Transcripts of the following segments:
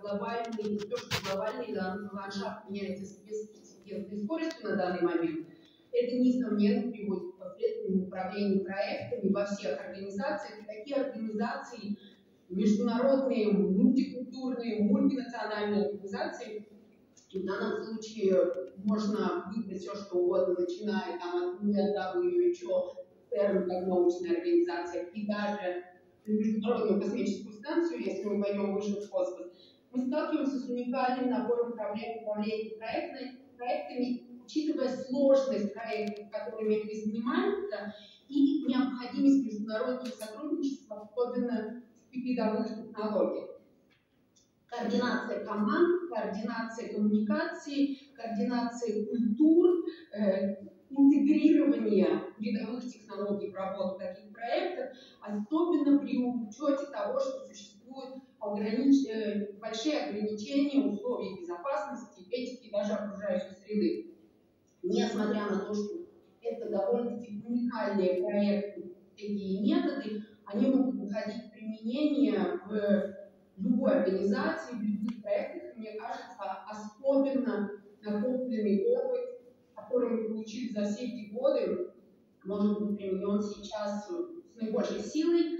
глобальный, то, что глобальный ландшафт меняется с беспрецедентной скоростью на данный момент, это, несомненно, приводит к последующему управлению проектами во всех организациях. И такие организации, международные, мультикультурные, мультинациональные организации, и в данном случае можно выбрать все, что угодно, начиная там, от WHO, ЦЕРН, как научная организация, и даже Международную космическую станцию, если мы пойдем выше в космос, мы сталкиваемся с уникальным набором проблем управления проектами, учитывая сложность проектов, которыми они занимаются, и необходимость международного сотрудничества, особенно в передовых технологиях. Координация команд, координация коммуникаций, координация культур, интегрирование передовых технологий в работу таких проектов, особенно при учете того, что существуют большие ограничения условий безопасности, этики и даже окружающей среды. Несмотря на то, что это довольно-таки уникальные проекты, такие методы, они могут находить применение в любой организации, в любых проектах. Мне кажется, особенно накопленный опыт, который мы получили за все эти годы, может быть применен сейчас с наибольшей силой.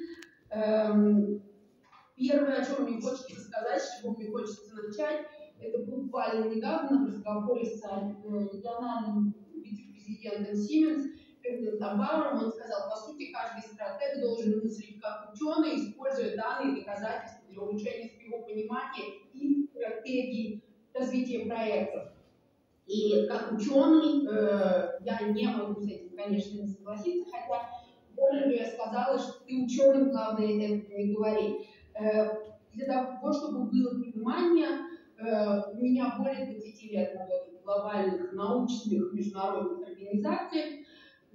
Первое, о чем мне хочется сказать, с чего мне хочется начать, это буквально недавно в разговоре с региональным вице-президентом Siemens Фердинандом Бауэром. Он сказал, по сути, каждый стратег должен мыслить как ученый, используя данные доказательства для улучшения своего понимания и стратегии развития проектов. И как ученый, я не могу с этим, конечно, не согласиться, хотя больше я сказала, что ты ученым, главное, это не говори. Для того, чтобы было понимание, у меня более 20 лет работы в глобальных научных международных организациях.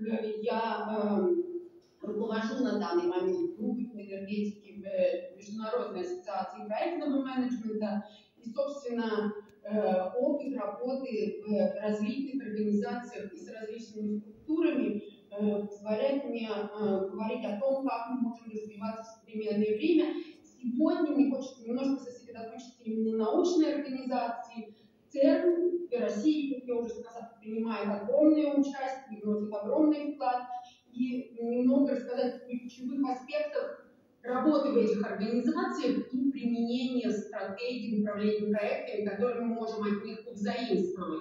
Я руковожу на данный момент группой по энергетике в Международной ассоциации проектного менеджмента. И, собственно, опыт работы в различных организациях и с различными структурами позволяет мне говорить о том, как мы можем развиваться в современное время. Сегодня мне хочется немножко сосредоточиться именно на научной организации. ЦЕРН в России, как я уже сказала, принимает огромное участие, вносит огромный вклад. И немного рассказать о ключевых аспектах работы в этих организациях и применения стратегий управления проектами, которые мы можем от них взаимствовать.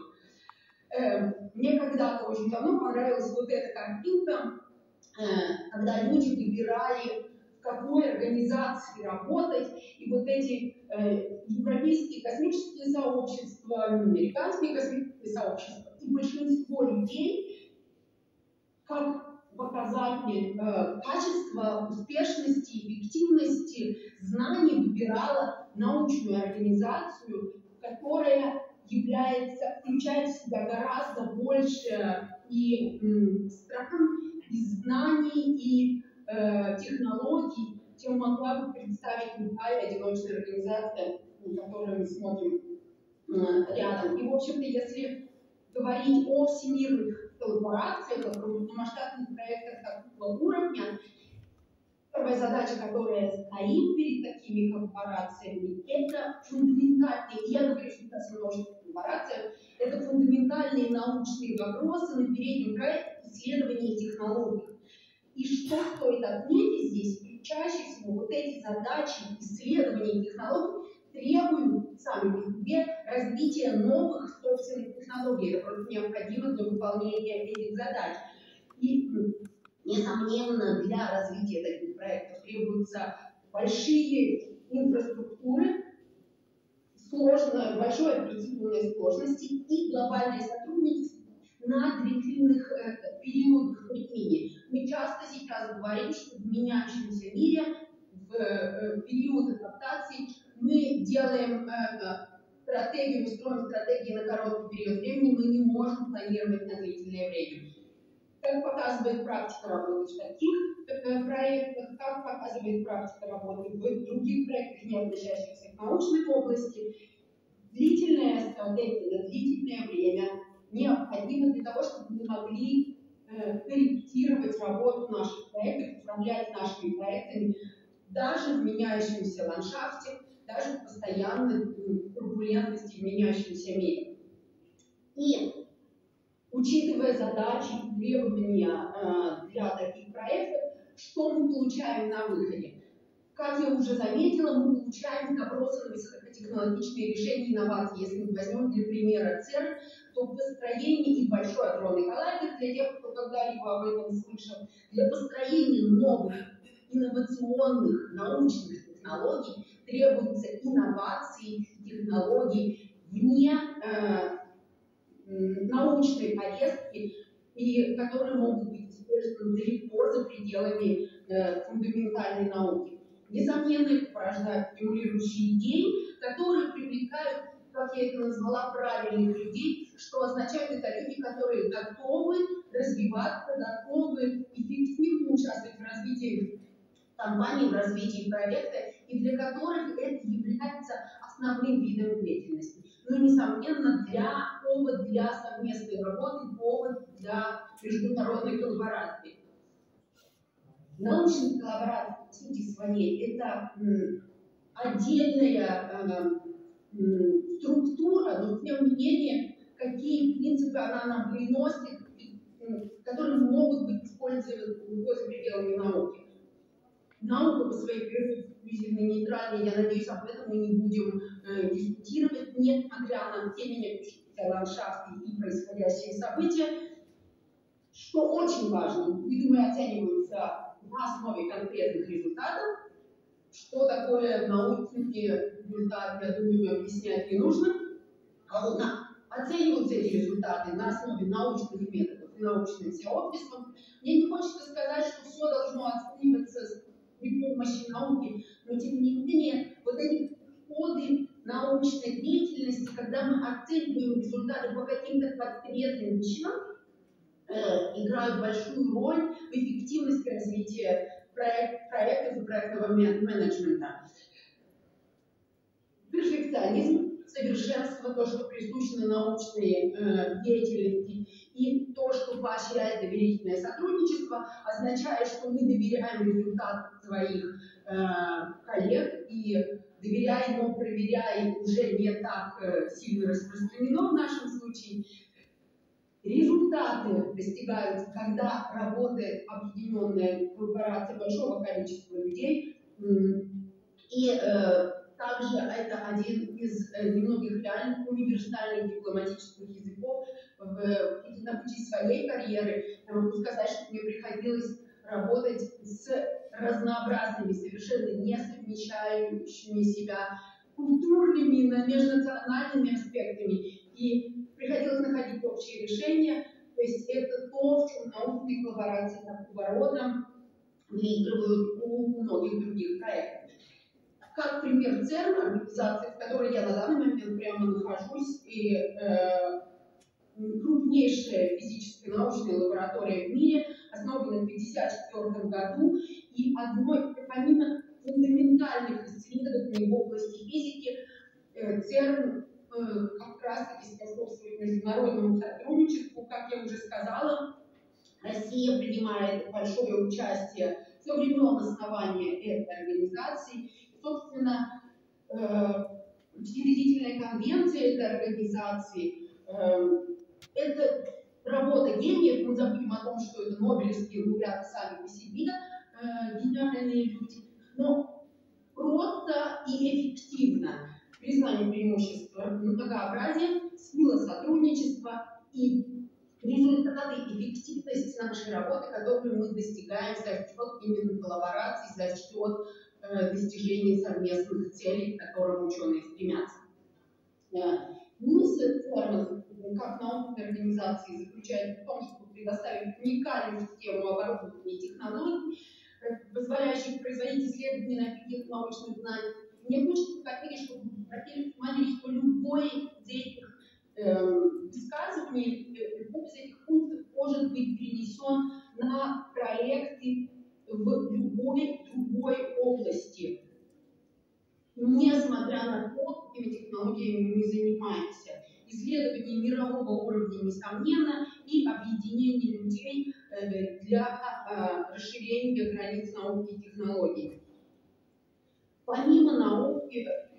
Мне когда-то очень давно понравилась вот эта картинка, когда люди выбирали, в какой организации работать, и вот эти европейские космические сообщества, американские космические сообщества, и большинство людей, как показатель качества, успешности, эффективности знаний выбирала научную организацию, которая включает в себя гораздо больше и стран, и знаний, и технологий, чем могла бы представить любая одиночная организация, на которую мы смотрим рядом. И, в общем-то, если говорить о всемирных коллаборациях, о крупномасштабных проектах такого уровня, первая задача, которая стоит перед такими коллаборациями, это фундаментальные, я говорю сейчас о множестве коллаборациях, это фундаментальные научные вопросы на переднем крае исследований технологий. И что стоит отметить здесь, чаще всего вот эти задачи исследований технологий требуют сами по себе развития новых собственных технологий. Это просто необходимо для выполнения этих задач. И, несомненно, для развития таких проектов требуются большие инфраструктуры, большой оперативной сложности и глобальное сотрудничество на длительных периодах времени. Мы часто сейчас говорим, что в меняющемся мире, в период адаптации, мы делаем стратегию, строим стратегии на короткий период времени, мы не можем планировать на длительное время. Как показывает практика работы в таких проектах, как показывает практика работы в других проектах, не относящихся к научной области, длительная стратегия на длительное время необходима для того, чтобы мы могли корректировать работу наших проектов, управлять нашими проектами даже в меняющемся ландшафте, даже в постоянной турбулентности в меняющемся мире. И учитывая задачи и требования для таких проектов, что мы получаем на выходе? Как я уже заметила, мы получаем забросы на высокотехнологичные решения инноваций. Если мы возьмем для примера ЦЕРН, то построение и большой адронный коллайдер, для тех, кто когда-либо об этом слышал, для построения новых инновационных научных технологий требуются инновации, технологий вне научной повестки, и которые могут быть использованы далеко за пределами фундаментальной науки. Несомненно, это порождает стимулирующие идеи, которые привлекают, как я это назвала, правильных людей, что означает, это люди, которые готовы развиваться, готовы эффективно участвовать в развитии компании, в развитии проекта, и для которых это является основным видом деятельности. Ну, несомненно, повод для совместной работы, повод для международной коллаборации. Научная коллаборация, по сути своей, это отдельная структура, но тем не менее, какие принципы она нам приносит, которые могут быть использованы за пределами науки. Наука по своей природе эксклюзивно-нейтральная, я надеюсь, об этом мы не будем дискутировать, несмотря на все меняющиеся ландшафты и происходящие события. Что очень важно, видимо, оцениваются на основе конкретных результатов. Что такое научный результат, я думаю, объяснять не нужно. А вот оцениваются эти результаты на основе научных методов и научным сообществом. Мне не хочется сказать, что все должно оцениваться при помощи науки, но тем не менее, вот эти подходы научной деятельности, когда мы оцениваем результаты по каким-то конкретным вещам, играют большую роль в эффективности развития проектов и проектного менеджмента. Перфекционизм, совершенство, то, что присуще научной деятельности, и то, что поощряет доверительное сотрудничество, означает, что мы доверяем результат своих коллег и доверяем, но проверяем уже не так сильно распространено в нашем случае. Результаты достигаются, когда работает объединенная корпорация большого количества людей. И также это один из немногих реальных универсальных дипломатических языков на пути своей карьеры. Я могу сказать, что мне приходилось работать с разнообразными, совершенно не совмещающими себя культурными, межнациональными аспектами. И приходилось находить общие решения, то есть это то, в чем научные коллаборации такого рода выигрывают у многих других проектов. Как пример ЦЕРН, организации, в которой я на данный момент прямо нахожусь, и крупнейшая физическая научная лаборатория в мире, основана в 1954 году, и помимо фундаментальных исследований в области физики, ЦЕРН как раз-таки способствует международному сотрудничеству. Как я уже сказала, Россия принимает большое участие со времен основания этой организации. Собственно, учредительная конвенция этой организации – это работа гениев. Мы забудем о том, что это нобелевские лауреаты сами по себе, гениальные люди, но просто и эффективно. Признание преимущества многообразия, сила сотрудничества и результаты, эффективность нашей работы, которую мы достигаем за счет именно коллаборации, за счет достижения совместных целей, к которым ученые стремятся. Миссия ЦЕРН, как научной организации, заключается в том, чтобы предоставить уникальную систему оборудования и технологий, позволяющих производить исследования на каких научных знаний. Мне хочется хотели, чтобы вы обратили внимание, что любой из этих высказываний, любой из этих пунктов может быть перенесен на проекты в любой другой области, несмотря на то, какими технологиями мы занимаемся. Исследование мирового уровня, несомненно, и объединение людей для расширения границ науки и технологий. Помимо науки,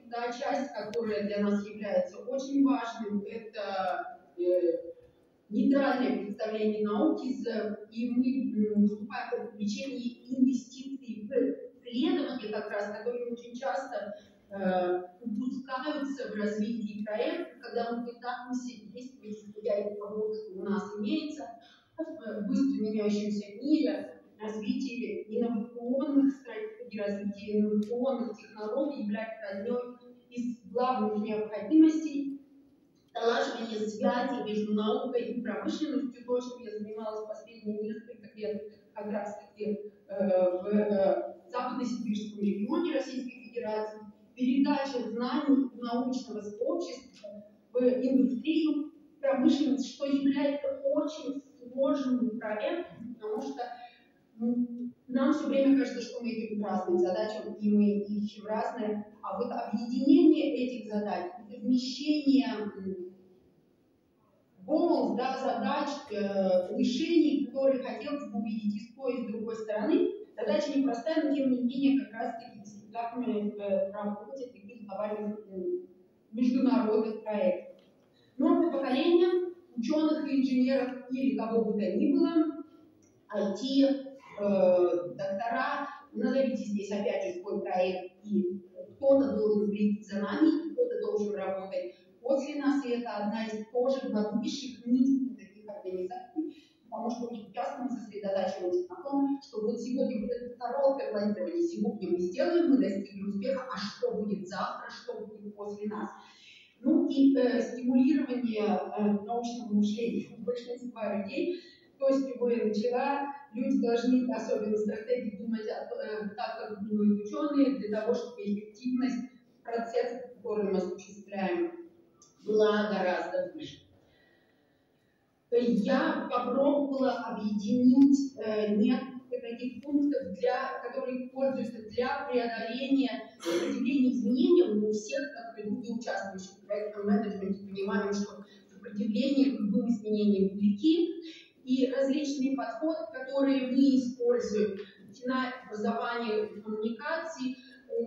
та часть, которая для нас является очень важным, это нейтральное представление науки, и мы выступаем в привлечении инвестиций в исследования, как раз, которые очень часто упускаются в развитии проекта, когда мы пытаемся действовать, исходя из того, что у нас имеется, в быстро меняющемся мире. Развитие инновационных стратегий, развитие инновационных технологий является одной из главных необходимостей. Налаживание связи между наукой и промышленностью, то, чем я занималась последние несколько лет, как раз-таки в Западно-Сибирском регионе Российской Федерации, передача знаний научного сообщества в индустрию, промышленность, что является очень сложным проектом, потому что нам все время кажется, что мы идем к разным задачам, и мы ищем разные, а вот объединение этих задач, совмещение goals, да, задач, решений, которые хотелось бы увидеть и с той, и с другой стороны, задача непростая, но тем не менее как раз-таки достигательная в работе таких глобальных международных проектов. Новое поколение ученых и инженеров или кого бы то ни было, IT, доктора, назовите здесь опять же свой проект, и кто-то должен следить за нами, кто-то должен работать после нас, и это одна из тоже главнейших миссий таких организаций, потому что очень часто мы сосредотачиваемся на том, что вот сегодня вот это короткое планирование, сегодня мы сделаем, мы достигли успеха, а что будет завтра, что будет после нас. Ну и стимулирование научного мышления у большинства людей. То есть, чего я начала, люди должны, особенно стратегии, думать так, как думают ученые, для того, чтобы эффективность процесса, который мы осуществляем, была гораздо выше. Я попробовала объединить несколько таких пунктов, которые используются для преодоления сопротивления изменениям. Мы все, как люди, участвующие в проектном менеджменте, понимаем, что сопротивление к любым изменениям велики. И различные подходы, которые мы используем, начиная от образования коммуникаций,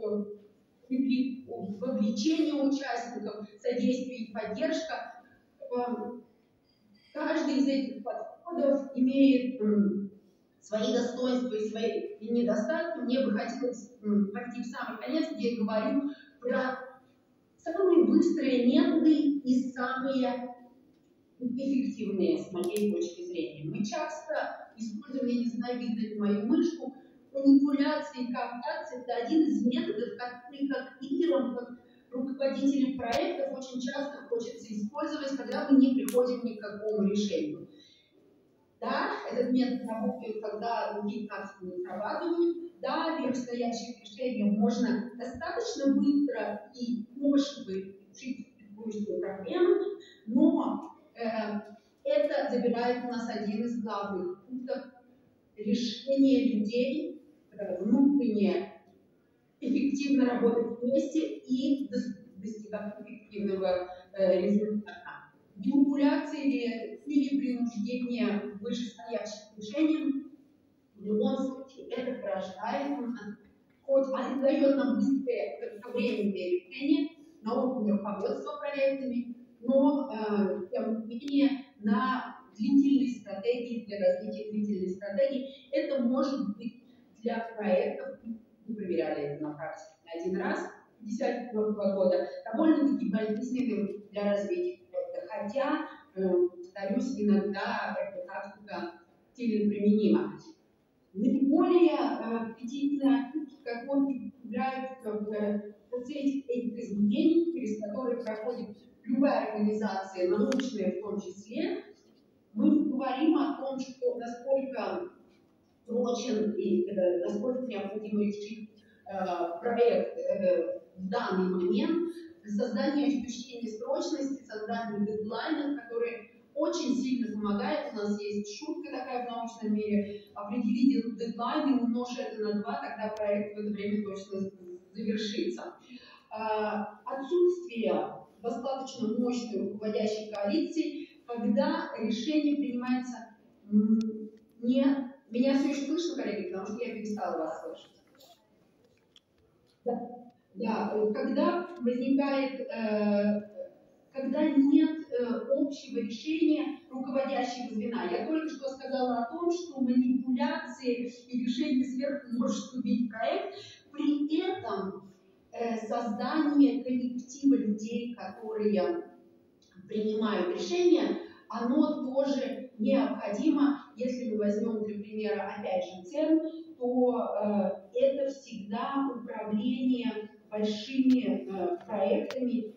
вовлечение участников, содействие и поддержка. Каждый из этих подходов имеет свои достоинства и свои недостатки. Мне бы хотелось пойти в самый конец, где я говорю про самые быстрые методы и самые эффективные, с моей точки зрения. Мы часто используем, я не знаю, видно ли мою мышку, манипуляции и кооптации. Это один из методов, который как лидерам, как руководителям проектов очень часто хочется использовать, когда мы не приходим ни к какому решению. Да, этот метод работает, когда другие практики не срабатывают. Да, верхстоящие решения можно достаточно быстро и дешево решить текущую проблему, но это забирает у нас один из главных пунктов решения людей, внутренне эффективно работать вместе и достигать эффективного результата. Манипуляции или принуждение вышестоящих решений в любом случае это порождает, хоть это дает нам быстрое кратковременное решение на уровне руководства проектами, но тем не менее на длительной стратегии, для развития длительной стратегии это может быть для проектов, мы проверяли это на практике один раз, 2010 года, довольно-таки болезненным для развития проекта, хотя, повторюсь, иногда эта практика сильно применима. Наиболее аппетитные ошибки, которые появляются в процессе этих изменений, через которые проходит любая организация, научная в том числе, мы говорим о том, что насколько срочен и насколько необходимо решить проект в данный момент, создание ощущения срочности, создание дедлайнов, которые очень сильно помогает. У нас есть шутка такая в научном мире: определи дедлайн и умножь это на 2, тогда проект в это время точно завершится. Отсутствие достаточно мощной руководящей коалиции, когда решение принимается не... Меня все еще слышно, коллеги, потому что я перестала вас слышать. Да. Да, когда возникает, когда нет общего решения руководящего звена. Я только что сказала о том, что манипуляции и решение сверху может вступить в проект, при этом создание коллектива людей, которые принимают решения, оно тоже необходимо. Если мы возьмем для примера, опять же, ЦЕРН, то это всегда управление большими проектами,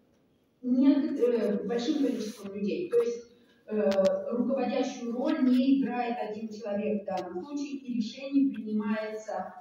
нет, большим количеством людей. То есть руководящую роль не играет один человек в данном случае, и решение принимается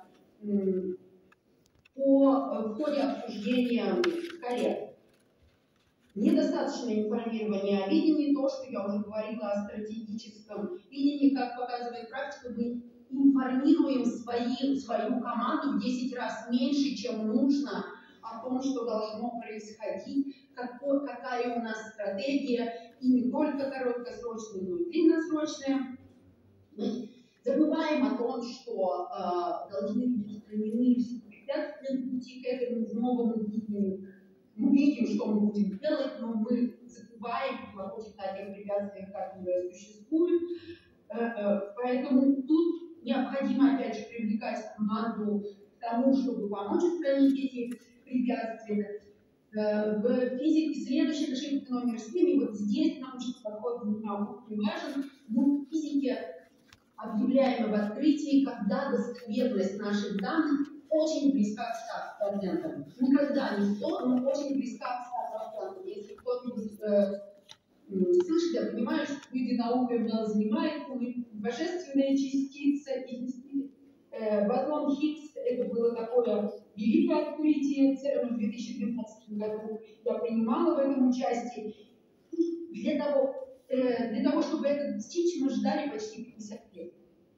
в ходе обсуждения коллег. Недостаточное информирование о видении, то, что я уже говорила о стратегическом видении, как показывает практика, мы информируем свою команду в 10 раз меньше, чем нужно, о том, что должно происходить, какая у нас стратегия, и не только короткосрочная, но и длинносрочная. Мы забываем о том, что должны быть устранены все препятствия на пути к этому новому видению. Мы видим, что мы будем делать, но мы забываем вопросить о тех препятствиях, которые существуют. Поэтому тут необходимо, опять же, привлекать команду к тому, чтобы помочь устранить эти препятствия. В физике следующий ошибка номер 7, и вот здесь научный подход для меня очень важен. Мы в физике объявляем об открытии, когда достоверность наших данных очень близка к 100%. Никогда не 100, но очень близка к 100%. Если кто-нибудь слышит, я понимаю, что люди наукой мало занимаются, божественные частицы, бозон Хиггс, это было такое великое открытие ЦЕРН в 2012 году. Я принимала в этом участие. Для того, чтобы это достичь, мы ждали почти 50 лет.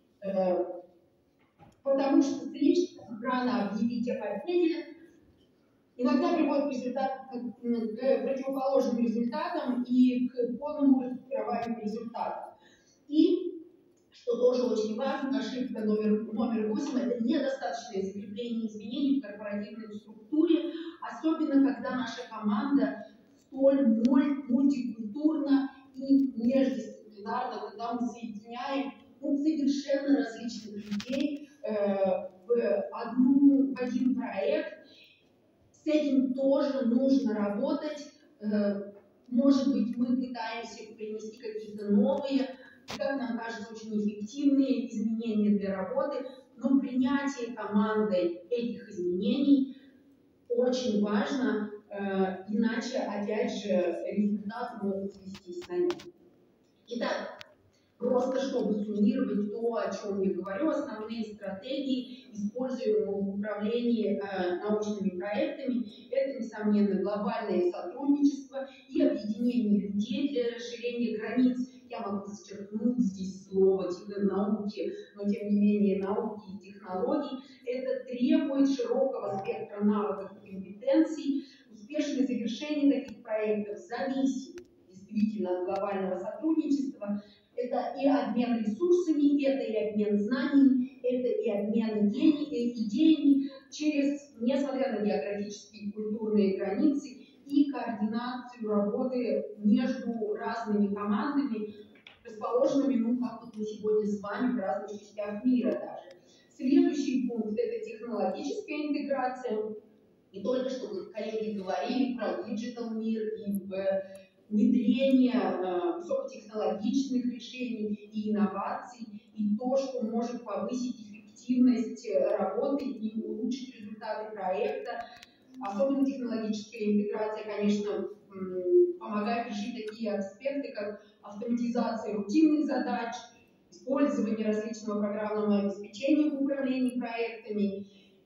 Потому что слишком рано объявить о победе иногда приводит к противоположным результатам и к полному разочарованию результатов. И, что тоже очень важно, ошибка номер 8 – это недостаточное закрепление изменений в корпоративной структуре, особенно когда наша команда столь мультикультурна и междисциплинарна, когда мы соединяем совершенно различных людей в один проект. С этим тоже нужно работать. Может быть, мы пытаемся принести какие-то новые, как нам кажется, очень эффективные изменения для работы, но принятие командой этих изменений очень важно, иначе, опять же, результаты могут свестись на нет. Итак, просто чтобы суммировать то, о чем я говорю, основные стратегии, используемые в управлении научными проектами, это, несомненно, глобальное сотрудничество и объединение людей для расширения границ. Я могу зачеркнуть здесь слово науки, но тем не менее науки и технологий. Это требует широкого спектра навыков и компетенций. Успешное завершение таких проектов зависит действительно от глобального сотрудничества. Это и обмен ресурсами, это и обмен знаниями, это и обмен идеями через, несмотря на географические и культурные границы, и координацию работы между разными командами, расположенными, как вот мы сегодня с вами, в разных частях мира даже. Следующий пункт – это технологическая интеграция. И только что коллеги говорили про диджитал мир и внедрение высокотехнологичных решений и инноваций, и то, что может повысить эффективность работы и улучшить результаты проекта. Особенно технологическая интеграция, конечно, помогает решить такие аспекты, как автоматизация рутинных задач, использование различного программного обеспечения в управлении проектами.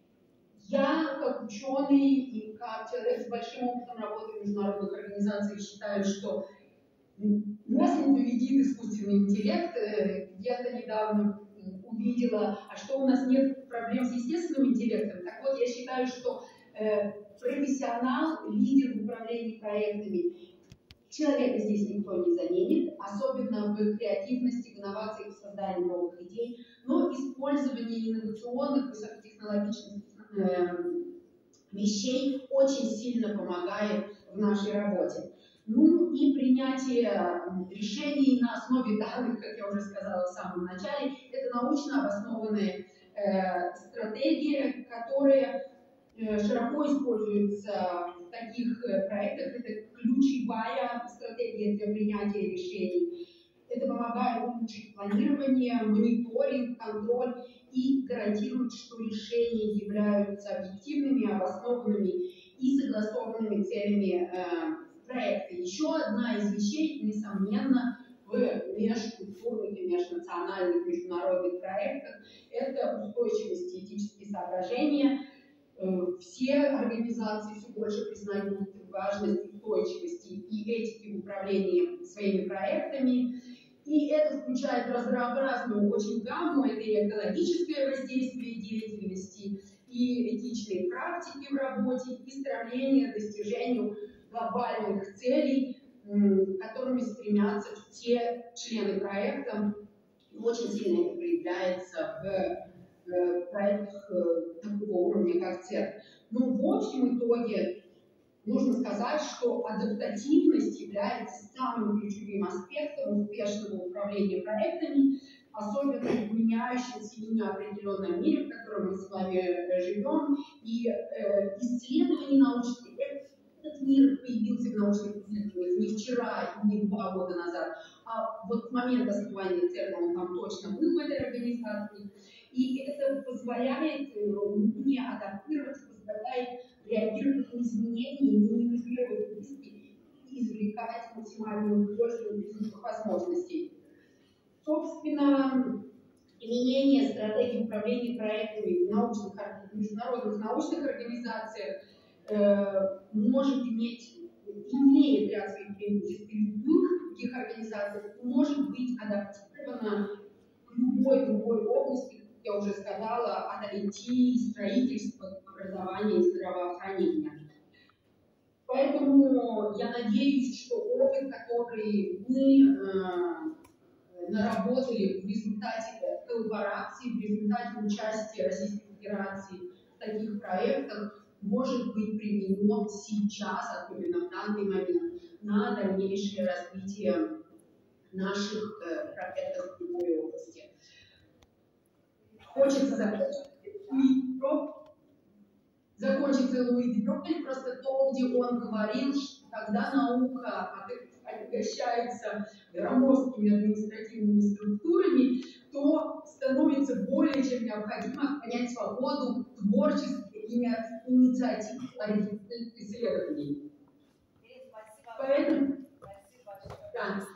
Я, как ученый и как человек с большим опытом работы в международных организациях, считаю, что нас не победит искусственный интеллект. Я-то недавно увидела, а что у нас нет проблем с естественным интеллектом. Так вот, я считаю, что профессионал, лидер в управлении проектами, человека здесь никто не заменит, особенно в креативности, в инновациях, в создании новых идей, но использование инновационных, высокотехнологичных вещей очень сильно помогает в нашей работе. Ну и принятие решений на основе данных, как я уже сказала в самом начале, это научно обоснованные стратегии, которые широко используются в таких проектах. Это ключевая стратегия для принятия решений. Это помогает улучшить планирование, мониторинг, контроль и гарантирует, что решения являются объективными, обоснованными и согласованными целями проекта. Еще одна из вещей, несомненно, в межкультурных и межнациональных международных проектах – это устойчивость и этические соображения. Все организации все больше признают важность устойчивости и этики в управлении своими проектами. И это включает разнообразную очень гамму, это и экологическое воздействие деятельности, и этичные практики в работе, и стремление к достижению глобальных целей, которыми стремятся все члены проекта. Очень сильно это проявляется в проектах такого уровня, как ЦЕРН. Но в общем итоге нужно сказать, что адаптативность является самым ключевым аспектом успешного управления проектами, особенно в меняющемся и неопределенном мире, в котором мы с вами живем. И исследования научных, этот мир появился в научных исследованиях не вчера, не 2 года назад, а вот в момент основания ЦЕРНа он там точно был в этой организации. И это позволяет мне адаптироваться, позволяет реагировать на изменения, минимизировать риски и извлекать максимальную пользу из этих возможностей. Собственно, применение стратегий управления проектами в международных научных организациях может имеет ряд своих преимуществ и в любых таких организациях, может быть адаптировано к любой другой области, как я уже сказала, от IT, строительства, образования и здравоохранения. Поэтому я надеюсь, что опыт, который мы наработали в результате коллаборации, в результате участия Российской Федерации в таких проектах, может быть применено сейчас, особенно в данный момент, на дальнейшее развитие наших проектов в любой области. Хочется закончить Луи Деброкель просто то, где он говорил, что когда наука отягощается громоздкими административными структурами, то становится более чем необходимо понять свободу, творчество и инициативу оригинальных исследований. Поэтому, да.